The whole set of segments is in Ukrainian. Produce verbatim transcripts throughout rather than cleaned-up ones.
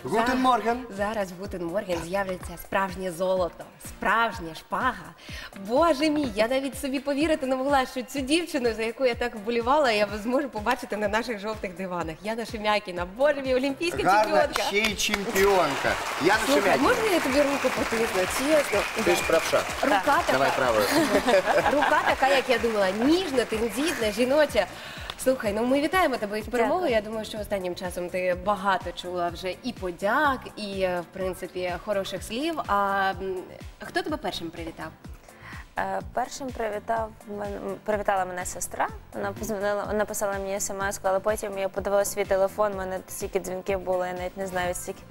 Гутен Морген. Зараз в Гутен Морген з'являться справжнє золото, справжня шпага. Боже мій, я навіть собі повірити не могла, що цю дівчину, за яку я так вболівала, я зможу побачити на наших жовтих диванах. Яна Шемякіна, боже мій, олімпійська Гарна чемпіонка. ще й чемпіонка. Яна Слухай, Шемякіна. можна я тобі руку потисну, чесно? Ти ж правша. Рука Давай така, правою. рука така, як я думала, ніжна, тендітна, жіноча. Слухай, ну ми вітаємо тебе із перемогою. Я думаю, що останнім часом ти багато чула вже і подяк, і, в принципі, хороших слів. А м, хто тебе першим привітав? Е, Першим привітав мен- привітала мене сестра. Вона позвонила, написала мені смс, але потім я подивилася свій телефон. У мене стільки дзвінків було, я навіть не знаю стільки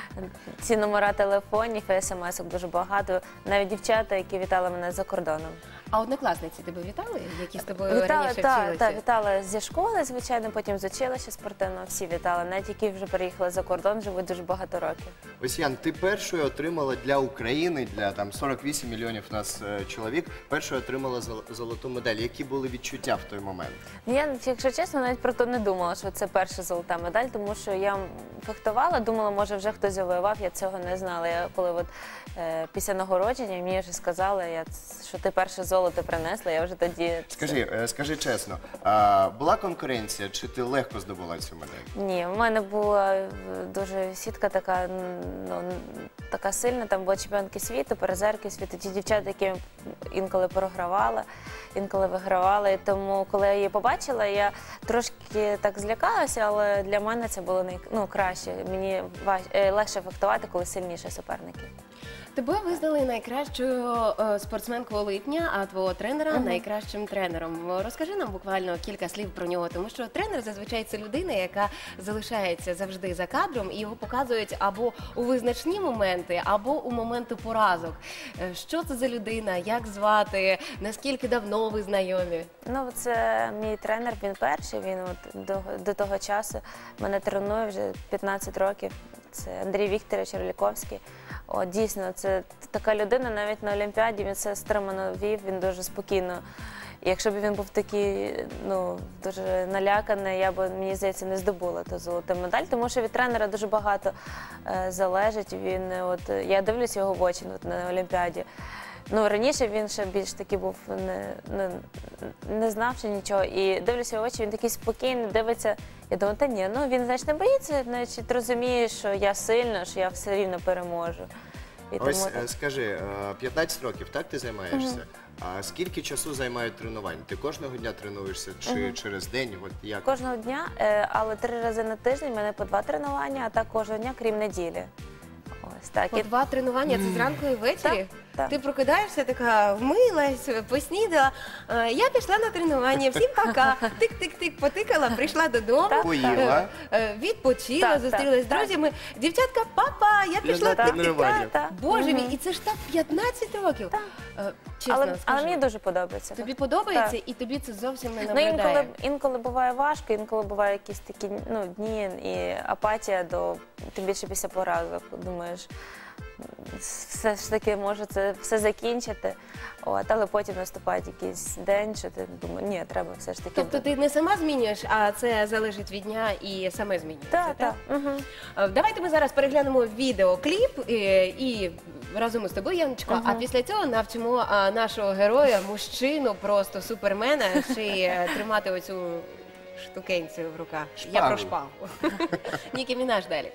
ці номера телефонів і смс дуже багато. Навіть дівчата, які вітали мене за кордоном. А однокласниці тебе вітали, які з тобою Вітали, раніше та, вчилися? та, вітали зі школи, звичайно, потім з училища спортивного. Всі вітали. Навіть які вже переїхали за кордон, живуть дуже багато років. Ось, Ян, ти першою отримала для України, для там сорок вісім мільйонів нас е, чоловік, першою отримала зол- золоту медаль. Які були відчуття в той момент? Я, якщо чесно, навіть про то не думала, що це перша золота медаль, тому що я фехтувала, думала, може вже хтось завоював, я цього не знала. Я коли от, е, після нагородження мені вже сказали, я, що ти перше золото принесла, я вже тоді... Скажи, е, скажи чесно, а, була конкуренція, чи ти легко здобула цю медаль? Ні, в мене була е, дуже сітка така, ну, така сильна, там були чемпіонки світу, призерки світу, ті дівчата, які інколи програвали, інколи вигравали. І тому, коли я її побачила, я трошки так злякалася, але для мене це було най... ну, краще. Мені важ... е, легше фехтувати, коли сильніші суперники. Тебе визнали найкращою е, спортсменкою липня, а твого тренера Мгм. найкращим тренером. Розкажи нам буквально кілька слів про нього, тому що тренер зазвичай це людина, яка залишається завжди за кадром, і його показують або у визначні моменти, або у моменти поразок. Е, Що це за людина, як звати, наскільки давно ви знайомі? Ну, це мій тренер, він перший, він от до, до того часу мене тренує вже п'ятнадцять років. Це Андрій Вікторович Орліковський. О, дійсно, це така людина, навіть на Олімпіаді він все стримано вів, він дуже спокійно. І якщо б він був такий, ну, дуже наляканий, я б, мені здається, не здобула ту золоту медаль, тому що від тренера дуже багато е, залежить. Він, от, я дивлюсь його в очі от, на Олімпіаді. Ну, раніше він ще більш такий був, не, не, не знавши нічого. І дивлюся його очі, він такий спокійний, дивиться. Я думаю, та ні, ну він, значить, не боїться, значить, розуміє, що я сильна, що я все рівно переможу. І Ось, тому е, скажи, е, п'ятнадцять років, так ти займаєшся? А скільки часу займають тренування? Ти кожного дня тренуєшся чи через день? От як? кожного дня, е, але три рази на тиждень в мене по два тренування, а так кожного дня, крім неділі. Ось так. По І два тренування, це зранку і ввечері? так. Ти прокидаєшся, така вмилась, поснідала. Е, Я пішла на тренування, всім пока. Тик-тик-тик, потикала, прийшла додому. Так. Поїла. е, е, Відпочила, Так, зустрілась з так, друзями. Дівчатка, папа, я пішла на тренування. тик-тик. Боже мій, і це ж так п'ятнадцять років. Е, Чесно, але, скажи, але мені дуже подобається. тобі подобається, Так. і тобі це зовсім не Ну, набридає. інколи, інколи буває важко, інколи буває якісь такі, ну, дні і апатія до, тим більше після поразок. Думаєш, все ж таки може це все закінчити, от, але потім наступає якийсь день, що ти думаєш, ні, треба все ж таки. Тобто ти не сама змінюєш, а це залежить від дня і саме змінюється, Так, так. Угу. Е, Давайте ми зараз переглянемо відеокліп е, і разом із тобою, Яночко, а після цього навчимо а, нашого героя, мужчину, просто супермена, ще й е, тримати оцю штукенцію в руках. Я про Шпагу. шпагу. Нікі Мінаж далі.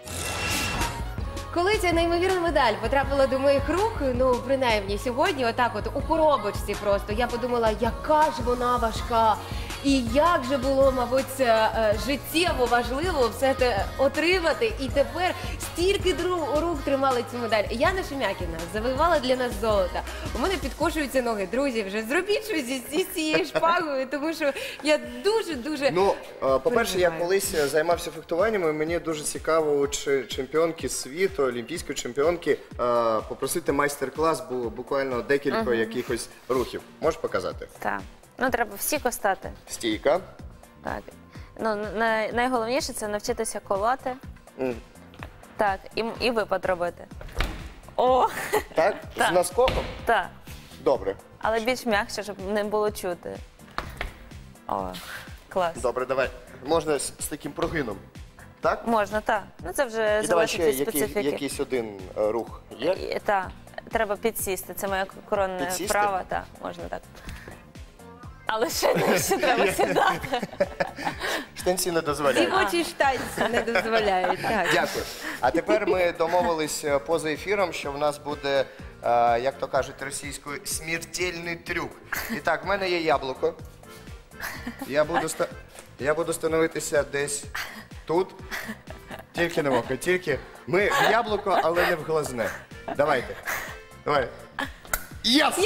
Коли ця неймовірна медаль потрапила до моїх рук, ну, принаймні сьогодні, отак от у коробочці просто, я подумала, яка ж вона важка. І як же було, мабуть, е, життєво важливо все це отримати. І тепер стільки дру- рук тримали цю медаль. Яна Шемякіна завоювала для нас золото. У мене підкошуються ноги. Друзі, вже зробіть щось зі, зі цією шпагою, тому що я дуже-дуже... Ну, е, по-перше, я переживаю. колись займався фехтуванням, і мені дуже цікаво у чи- чемпіонки світу, олімпійської чемпіонки, е, попросити майстер-клас, бу- буквально декілька якихось рухів. Можеш показати? Так. Ну, треба всі костати. Стійка. Так. Ну, най- найголовніше це навчитися колоти. М. Так, і, і випад робити. О, Так? Так. З наскоком? так. Добре. Але більш м'якше, щоб не було чути. О, клас. Добре, давай. Можна з, з таким прогином. Так? Можна, так. Ну це вже І давай залежить ще від який, специфіки. якийсь один е, рух є? Так, треба підсісти. Це моя коронна Підсісти? вправа, так, можна так. Але ще нижче треба сідати. Штанці не дозволяють. Дівочі штанці не дозволяють. Так. Дякую. А тепер ми домовились е, поза ефіром, що в нас буде, е, як то кажуть російською, смертельний трюк. І так, в мене є яблуко. Я буду, ста... Я буду становитися десь тут. Тільки не в око, тільки. Ми в яблуко, але не в глазне. Давайте. Давай. Єс!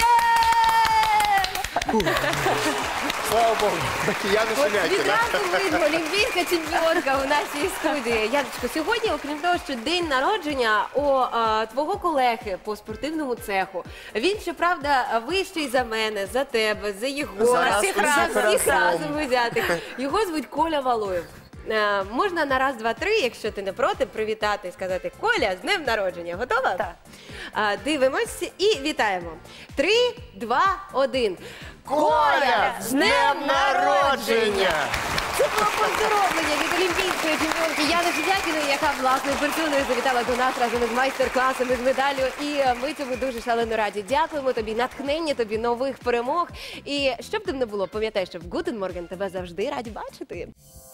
Слава Богу. Я не От шумяйте. відразу видно, олімпійська чемпіонка у нашій студії. Яночко, сьогодні, окрім того, що день народження у а, твого колеги по спортивному цеху. Він, щоправда, вищий за мене, за тебе, за Єгора. За нас всіх усіх разом, всіх разом. разом взяти. Його звуть Коля Валуєв. Е, можна на раз, два, три, якщо ти не проти, привітати і сказати: Коля, з днем народження. Готова? Так. А, дивимося і вітаємо. Три, два, один. Коля, з днем народження! Це було поздоровлення від олімпійської чемпіонки Яни Жидякіної, яка власною персоною завітала до нас разом із майстер-класами, з медаллю. І е, ми цьому дуже шалено раді. Дякуємо тобі, натхнення тобі, нових перемог. І щоб тим не було, пам'ятай, що в Гутен Морген тебе завжди раді бачити.